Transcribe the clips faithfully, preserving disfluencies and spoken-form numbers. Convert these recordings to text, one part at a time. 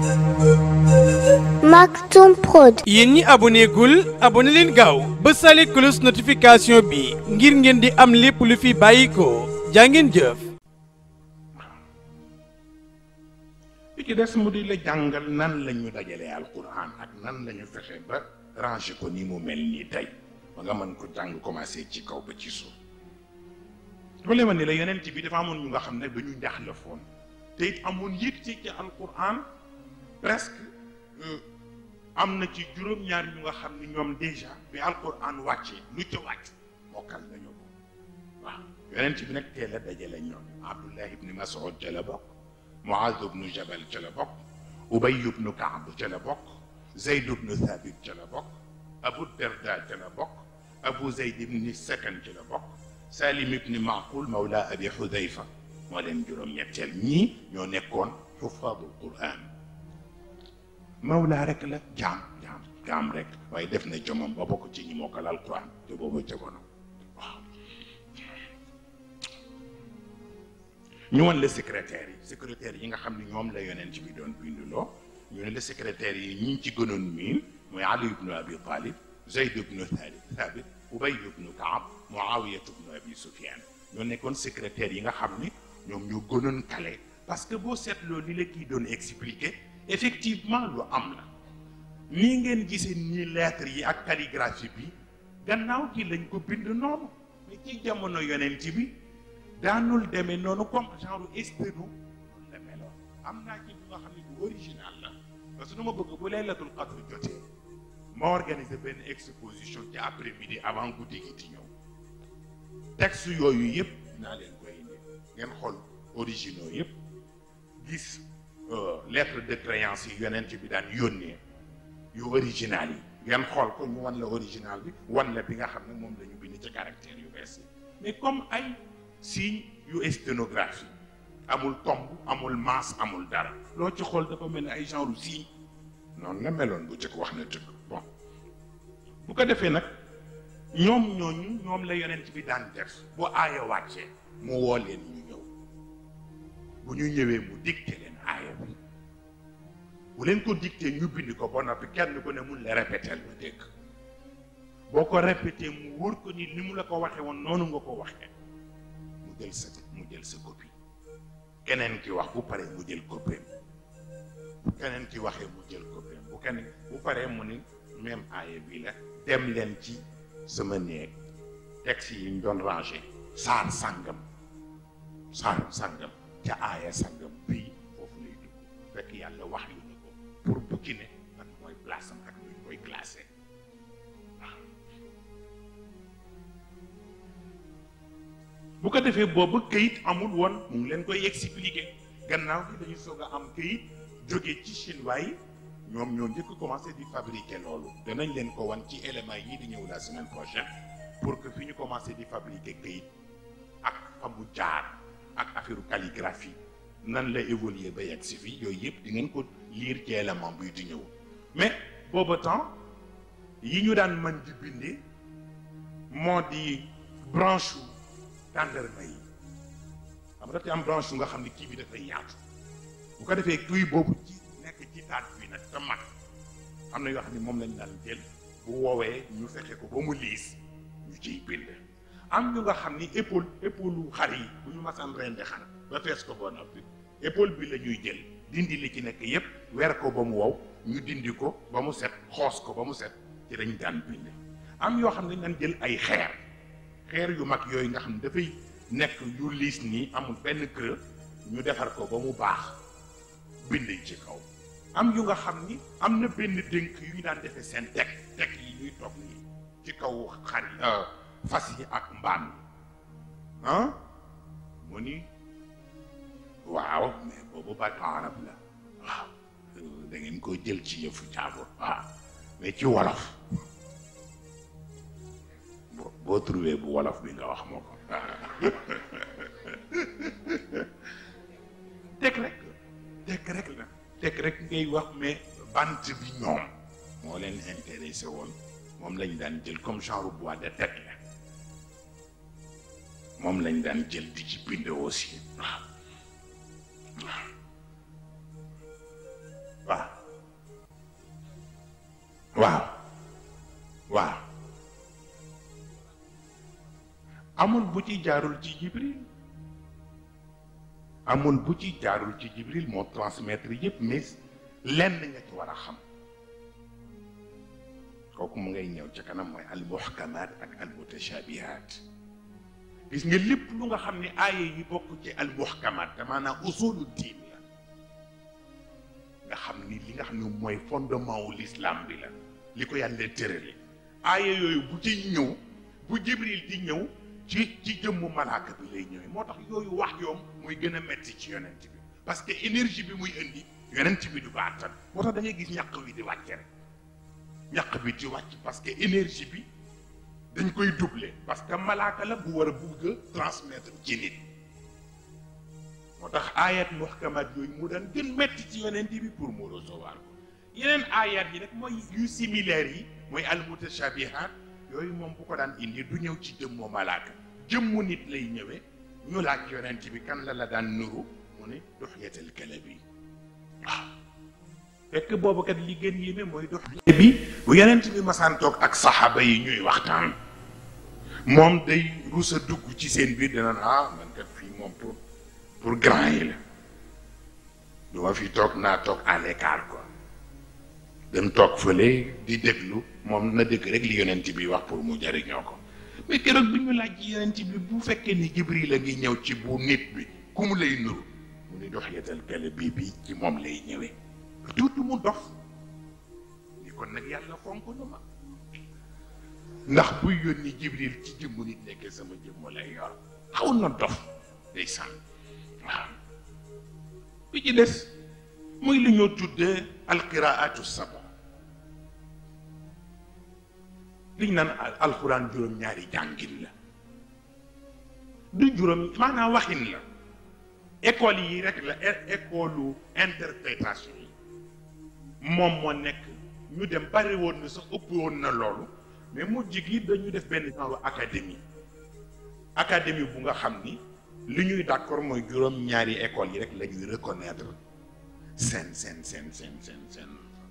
Maktoum Prod. yéen ñi abonné gul abonné leen gaaw ba sale cloche notification bi ngir ngeen di am lépp lu fi bàyyi ko jaa ngeen jëf. li ci des mu di la jàngal nan la ñu dajalee alquran ak nan la ñu fexe ba ranger ko ni mu mel nii tey ba nga mën ko jàng commencé ci kaw ba ci suuf. wala ma ni la yeneen ci bi dafa amoon ñu nga xam ne dañu njaxlefoon te it amoon yit ci ci alquran presque am na ci juróom-ñaar ñu nga xam ni ñoom déjà bi alquran wàccee lu ca wàcc mokkal nañu ko waaw yeneen ci bi nag teel a dajale ñoom Abdullah ibni Mas'ud ca la bokk, Muaz ibnu Jabal ca la bokk, Ubay ibnu Kaab ca la bokk, Zayd ibnu Thabit ca la bokk, Abu Darda ca la bokk, Abu Zayd ibni Sakan ca la bokk, Salim ibni Maqul mawla Abi Hudayfa moo leen juróom-ñetteel ñii ñoo nekkoon xufaadul Qur'an. mawla rek la jaam jaam jaam rek waaye def na jomam ba bokk ci ñi mokkal alquran te boobu jamono waaw. ñu wan la secrétaire yi secrétaire yi nga xam ne ñoom la yonent bi doon binduloo ñu ne la secrétaire yi ñi ci gënoon miin mooy Ali ibnu Abi Talib, Zayd ibnu Thabit, Ubay ibnu Kaab, Muawiya ibnu Abi Sufyan ñoo nekkoon secrétaire yi nga xam ni ñoom ñoo gënoon kale parce que boo seetloo li la kii doon expliquer effectivement lu am la nii ngeen gisee nii lettres yi ak calligraphie bi gannaaw gi lañ ko bind noonu mais ci jamono yonent bi daanul demee noonu comme genre sténo noonu la meloon. am naa ci bu nga xam ne bu original la parce que nu ma bëgg bu laylatul qadr jotee ma organiser benn exposition ci après midi avant guddi gi di ñëw texte yooyu yëpp naa leen koy indi ngeen xool originaux yëpp gis lettre de créance yi yonent bi daan yónnee yu original yi ngeen xool ko ñu wan la original bi wan la bi nga xam ne moom la ñu bind ci caractère yu bees yi mais comme ay signe yu sténographie amul tomb amul maas amul dara loo ci xool dafa mel ni ay genre signe noonu la meloon bu jëkk wax na dëgg. bon bu ko defee nag ñoom ñooñu ñoom la yonent bi daan def bu aaya wàccee mu woo leen ñu ñëw bu ñu ñëwee mu dicté leen aaya bi bu leen ko dicté ñu bind ko ba noppi kenn ku ne mun la répéter lu dégg boo ko répété mu wóor ko ni ni mu la ko waxee woon noonu nga ko waxee mu jël sa mu jël sa copie keneen ki wax bu paree mu jël copie bu keneen ki waxee mu jël copie bu keneen bu paree mu ni même aaya bi la dem leen ci sama néeg texte yi ñu doon rangé saar sàngam saar sàngam ca aaya sàngam bii foofu lay dugg fekk yàlla wax yu na ko pour bu ci ne man mooy place am ak ñu koy classé waaw. bu ko defee boobu këyit amul woon mu ngi leen koy expliqué gannaaw bi dañu soog a am këyit jóge ci chinois yi ñoom ñoo njëkk commencé di fabriquer loolu danañ leen ko wan ci éléments yi di ñëw la semaine prochaine pour que fi ñu commencé di fabriquer këyit ak fa mu jaar ak affaire calligraphie nan la évoluer ba yegg si fii yooyu yëpp di ngeen ko lire ci élément bi di ñëw mais booba temps yi ñu daan mën di bindee moo di branche tàndarma yi xam nga daf am branche nga xam ne kii bi dafay yaatu bu ko defee kuy boobu ci nekk ci taat bi nag te mag am na yoo xam ne moom lañ daan jël bu woowee ñu fexe ko ba mu liis ñu ciy bind. am ñu nga xam ni épaule épaule xar yi bu ñu masaan rendi xar ba fees ko ba noppi épaule bi la ñuy jël dindi li ci nekk yépp weer ko ba mu wow ñu dindi ko ba mu set xoos ko ba mu set ci lañ daan bind. am yoo xam ne dañ jël ay xeer xeer yu mag yooyu nga xam ne dafay nekk yu liis nii amul benn creux ñu defar ko ba mu baax bind ci kaw. am yu nga xam ni am na benn dénk yu ñu daan defee seen teg teg yi ñuy toog nii ci kaw xar yi fas yi ak mbaam yi ah mu ni waaw mais boobu baatu arab la waaw da ngeen ko jël ci yëfu jaabur waaw mais ci wolof boo boo trouvé bu wolof bi nga wax moo ko teg rek teg rek la teg rek ngay wax mais bant bi ñoom moo leen intéressé woon moom lañ daan jël comme genre bois de teg la moom lañ daan jël di ci bind aussi waaw waaw waaw waaw amul bu ci jaarul ci Jibril amul bu ci jaarul ci Jibril moo transmettre yëpp mais lenn nga ci war a xam kooku mu ngay ñëw ca kanam mooy al muhkamaat ak al mutashabihaat gis nga lépp lu nga xam ne aaya yi bokk ci al muhkamaat te maanaam usulu diin la nga xam ni li nga xam ne mooy fondement wu l'islam bi la li ko yàlla tërale aaya yooyu bu ci ñëw bu Jibril di ñëw ci ci jëmmu malaaka bi lay ñëwee moo tax yooyu wax yoom muy gën a metti ci yonent bi parce que énergie bi muy indi yonent bi du ko attan moo tax da ngay gis ñàq wi di wàcce rek ñàq bi di wàcc parce que énergie bi dañ koy doubler parce que malaaka la bu war a bugg a transmettre ci nit moo tax ayat muhkamat yooyu mu daan gën metti ci yonent bi pour mu recevoir ko yeneen ayat yi nag mooy yu similaires yi mooy al mutashabihat yooyu moom bu ko daan indi du ñëw ci jëmmu malaaka jëmmu nit lay ñëwee ñu laaj yonent bi kan la la daan nuru mu ne duxyatal kalabi waaw fekk boobu kat li gën yéeme mooy duxya bi bu yonent bi masaan toog ak saxaaba yi ñuy waxtaan moom day rus a dugg ci seen biir dina ah man kat fii moom pour pour grand yi la du ma fi toog naa toog à l'écart quoi dem toog fële di déglu moom na dégg rek li yonent bi wax pour mu jariñoo ko mais keroog bi ñu laaj ci yonent bi bu fekkee ni Jibril la ngi ñëw ci bu nit bi ku mu lay nuru mu ni duxyatal kalabi bi ci moom lay ñëwee tuuti mu dof ni kon nag yàlla fonk na ma ndax buy yónni Jibril ci jëmmu nit nekkee sama jëmmu lay yor xaw na dof day sànn waaw bi ci des muy li ñoo tuddee alqiraatu saba liñ naan alxuraan juróom-ñaari jàngin la du juróom maanaam waxin la école yi rek la école interprétation yi moom moo nekk ñu dem bari woon na sax ëpp woon na loolu mais mujj gi dañu def benn genre académie académie bu nga xam ni li ñuy d'accord mooy juróom-ñaari école yi rek la ñuy reconnaître seen seen seen seen seen seen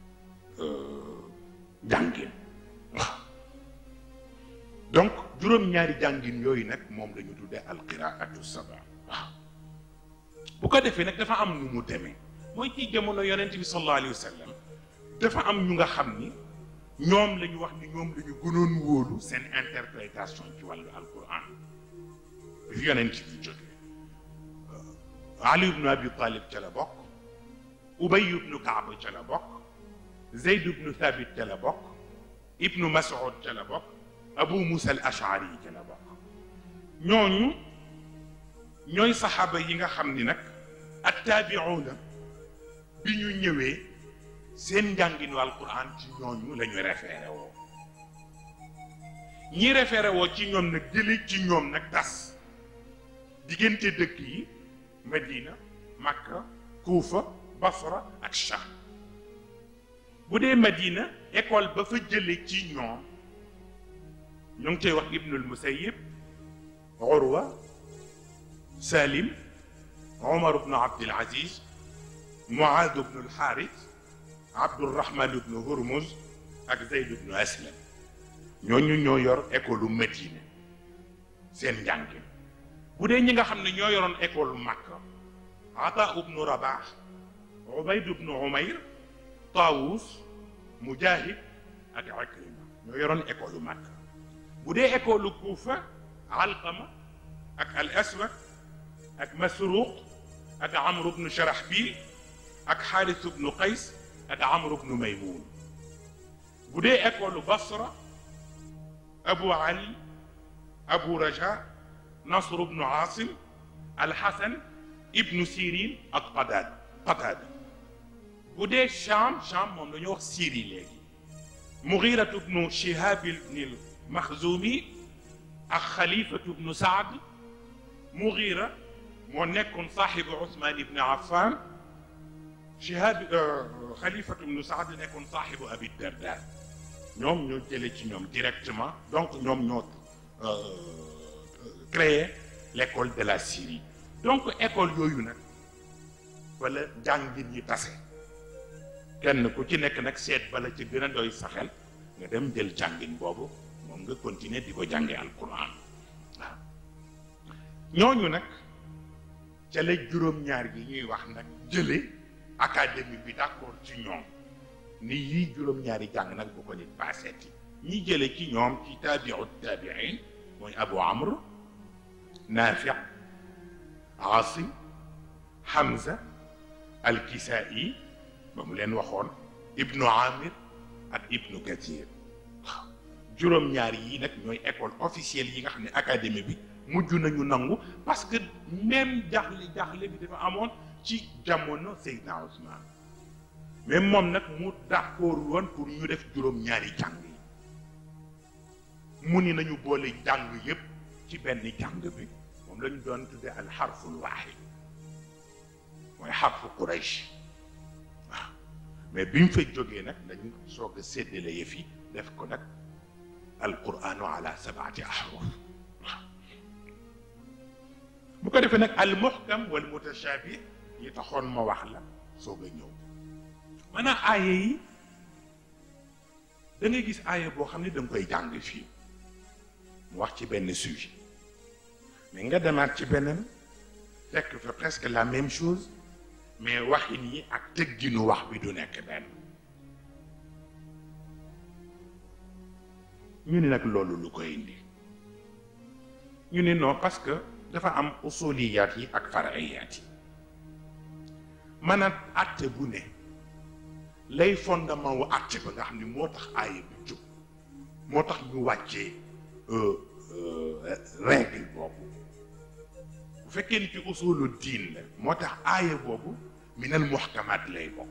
jàngin waaw donc juróom-ñaari jàngin yooyu nag moom la ñu tuddee alqiraatu saba waaw bu ko defee nag dafa am nu mu demee mooy ci jamono yonent bi sallallahu alayhi wa sallam dafa am ñu nga xam ni ñoom la ñu wax ni ñoom la ñu gënoon wóolu seen interprétation ci wàllu alquran bi fi yonent bi jógee Ali ibnu Abi Talib ca la bokk Ubay ibnu Kaab ca la bokk Zeyd ibnu Thabit ca la bokk Ibnu Mas'ud ca la bokk Abu Musa al Ash'ari ca la bokk ñooñu ñooy saxaaba yi nga xam ni nag attaabiuuna bi ñu ñëwee seen njànginu alquran ci ñooñu la ñu référé woo ñi référé woo ci ñoom nag jële ci ñoom nag tas diggante dëkk yi Medina Makka Kuufa Basra ak Sham bu dee Medina école ba fa jële ci ñoom ñu ngi koy wax Ibnul Musayyib Urwa Salim Omar ibnu Abdul Aziz Muaad ibnu al-Haaris Abdurrahman ibnu Hurmuz ak Zayd ibnu Aslam ñooñu ñoo yor école Medina seen njàngin bu dee ñi nga xam ne ñoo yoroon école Makka Ata ibnu Rabah Ubayd ibnu Umayr Taawus Mujahid ak Ikrima ñoo yoroon école Makka bu dee école Kuufa Alqama ak al Aswad ak Masruq ak Amr ibnu Sharahbil ak Xaaris ibnu Qays ak Amr ibnu Maymun bu dee école Basra Abu Ali Abu Raja Nasr ibnu Asim Al-Hasan ibnu Sirin ak Qataada Qataada bu dee Cham Cham moom la ñu wax Syrie léegi Mughira ibnu Shihab ibnu Maxzumi ak Xalifatu ibnu Saad Mughira moo nekkoon saaxibu Ousmane ibnu Affan Shihab Xalifatu ibnu Saad nekkoon saaxibu Abi Darda ñoom ñoo jëlee ci ñoom directement donc ñoom ñoo créé l'école de la Syrie donc école yooyu nag wala jàngin yi tase kenn ku ci nekk nag seet bala ci gën a doy sa xel nga dem jël jàngin boobu moom nga continuer di ko jàngee alquran waaw ñooñu nag ca la juróom-ñaar yi ñuy wax nag jële académie bi d'accord ci ñoom ni yii juróom-ñaari jàng nag bu ko nit paaseeti ñi jële ci ñoom ci taabiu taabiin mooy Abu Amr Naafi Aasim Hamza Al-Kisaa'i ba mu leen waxoon Ibnu Amir ak Ibnu Kathir waaw juróom-ñaar yi nag ñooy école officielle yi nga xam ne académie bi mujj nañu nangu parce que même jaaxle jaaxle bi dafa amoon ci jamono Seydina Ousmane mais moom nag mu d'accord woon pour ñu def juróom-ñaari jàng yi mu ni nañu boole jàng yépp ci benn jàng bi moom lañu doon tudde al xarful waaxid mooy xarfu Quraysh waaw mais bi mu fa jógee nag dañu soog a séddale yëf yi def ko nag alquranu ala sabaati ahruf bu ko defee nag al muhkam wal mutashabih yi taxoon ma wax la soog a ñëw maanaam aaya yi da ngay gis aaya boo xam ne da nga koy jàng fii mu wax ci benn sujet mais nga demaat ci beneen fekk fa presque la même chose mais waxin yi ak tëgginu wax bi du nekk benn ñu ni nag loolu lu koy indi ñu ni non parce que dafa am usuliyaat yi ak fara'iyaat yi maanaam àtte bu ne lay fondement wu àtte ba nga xam ne moo tax aaya bi jóg moo tax ñu wàccee règle boobu bu fekkee ni ci usulu diin la moo tax aaya boobu minal muhkamaat lay bokk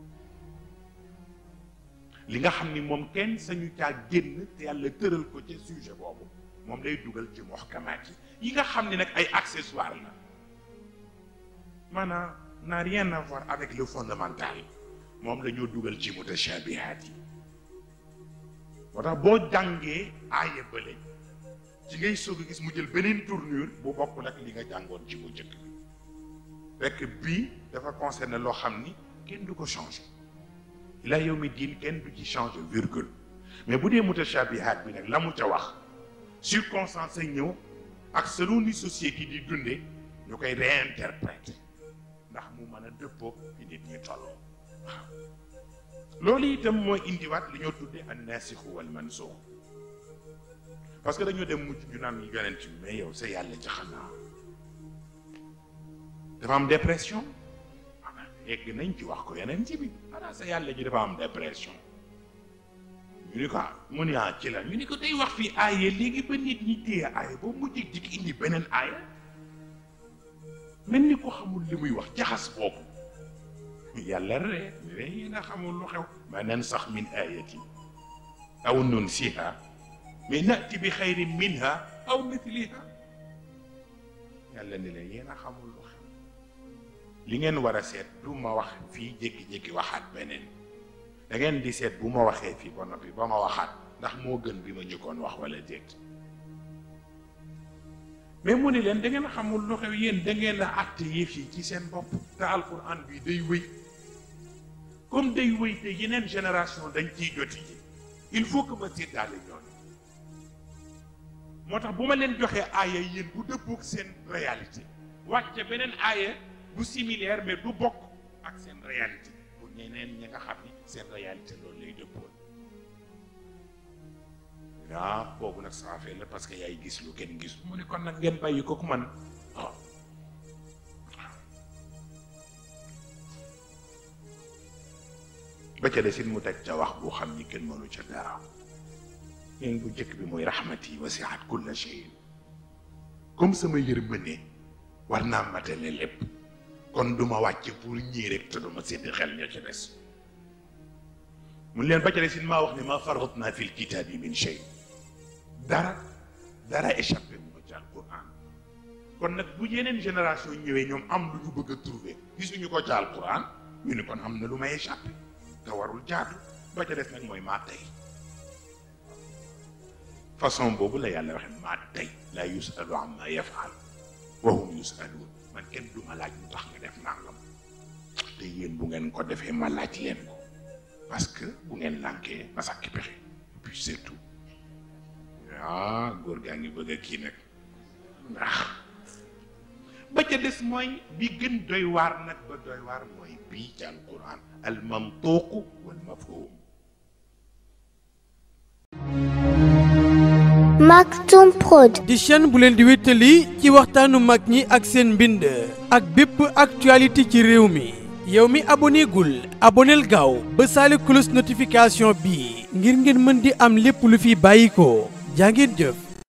li nga xam ni moom kenn sañu caa génn te yàlla tëral ko ca sujet boobu moom lay dugal ci muhkamaat yi yi nga xam ne nag ay accessoires la maanaam n'a rien à voir avec le fondamental moom la ñoo dugal ci mutashabihaat yi moo tax boo jàngee aaya bële ci ngay soog a gis mu jël beneen tournure bu bokkul ak li nga jàngoon ci mu njëkk bi fekk bii dafa concerné loo xam ni kenn du ko changé ila yawmi diin kenn du ci changé virgule mais bu dee mutashabihaat bi nag la mu ca wax circonstance ay ñëw ak selon ni société di dundee ñu koy réinterpréter ndax mu mën a dëppoo fi nit ñi tolloo waaw loolu itam mooy indiwaat li ñoo tuddee an naasixu wal mansuux parce que dañoo dem mujj ñu naan yonent bi mais yow sa yàlla ci xanaa dafa am dépression egg nañ ci wax ko yonent bi xanaa sa yàlla ji dafa am dépression ñu ni ko mu ni ah ci la ñu ni ko day wax fii aaya léegi ba nit ñi téye aaya boobu mu jig jig indi beneen aaya mel ni ko xamul li muy wax jaxas boobu yàlla ree ree yéen a xamul lu xew ma nansax min ayati aw nunsiha mais nati bi xayrin minha aw mithliha yàlla ni leen yéen a xamul lu xew li ngeen war a seet du ma wax fii jékki-jékki waxaat beneen da ngeen di seet bu ma waxee fii ba noppi ba ma waxaat ndax moo gën bi ma njëkkoon wax wala déet mais mu ni leen da ngeen xamul lu xew yéen da ngeen a àtte yëf yi ci seen bopp te alquran bi day wéy comme day wéy te yeneen génération dañ ciy joti ji il faut que ma séddaale ñooñu moo tax bu ma leen joxee aaya yéen bu dëppook seen réalité wàcce beneen aaya bu similaire mais du bokk ak seen réalité pour ñeneen ñi nga xam ni seen réalité loolu lay dëppoon ah boobu nag saa fee la parce que yaay gis lu kenn gis mu ne kon nag ngeen bàyyi ko ku man waaw ba ca desit mu teg ca wax boo xam ni kenn mënu ca dara leen bu njëkk bi mooy rahmati wasi'at kulla shay comme sama yërmande war naa matale lépp kon duma wàcce pour ñii rek te duma sédd xel ña ca des mun leen ba ca desit maa wax ne maa farratna fil kitaabi min shay dara dara échappé bu ma ci alquran kon nag bu yeneen génération ñëwee ñoom am lu ñu bëgg a trouver gisuñu ko ci alquran ñu ni kon am na lu may échappé te warul jaadu ba ca des nag mooy maa tey façon boobu la yàlla waxe maa tey laa yusalu amma yafaal wa hum yusaluun man kenn du ma laaj lu tax nga def nangam te yéen bu ngeen ko defee ma laaj leen ko parce que bu ngeen lànkee ma sàkki pexe puis c'est tout. ah góor gaa ngi bëgg a kii nag ndax ba ca des mooy bi gën doy waar nag ba doy waar mooy bii ci alquran al mantuq wal mafhum. Maktoum Prod. di chaîne bu leen di wéttali ci waxtaanu mag ñi ak seen mbind ak bépp actualité ci réew mi. yow mi abonné gul aboneel gaaw ba saali cloche notification bi ngir ngeen mën di am lépp lu fi bàyyi ko jaa ngeen jëf.